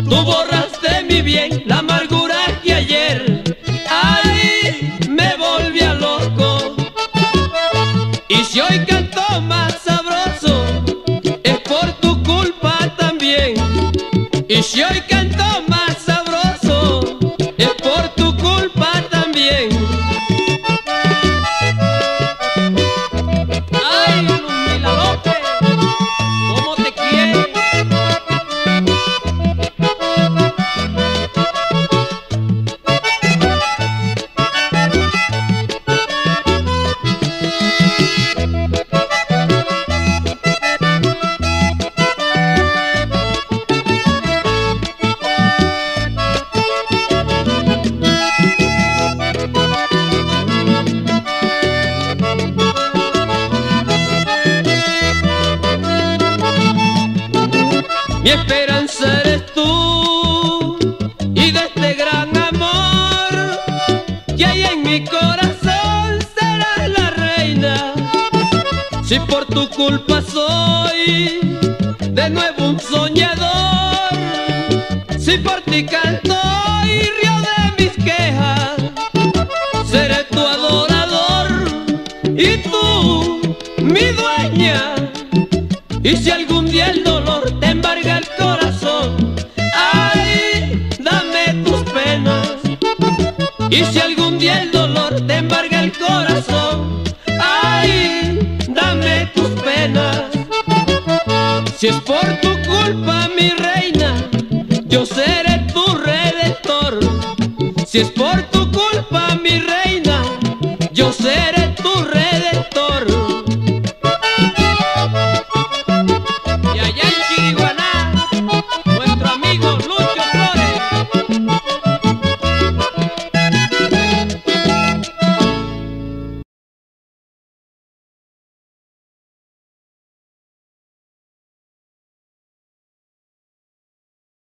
Tú borraste mi bien, la amargura que ayer, ay, me volvía loco. Y si hoy canto más sabroso, es por tu culpa también. Y si hoy canto más sabroso, es por tu culpa también. Ay, Luzmila López, ¿cómo te quiero? Mi esperanza eres tú, y de este gran amor que hay en mi corazón serás la reina. Si por tu culpa soy de nuevo un soñador, si por ti canto y río de mis quejas, seré tu adorador y tú mi dueña. Y si algún día el dolor te embarga el corazón, ay, dame tus penas. Y si algún día el dolor te embarga el corazón, ay, dame tus penas. Si es por tu culpa, mi reina, yo seré tu redentor. Si es por tu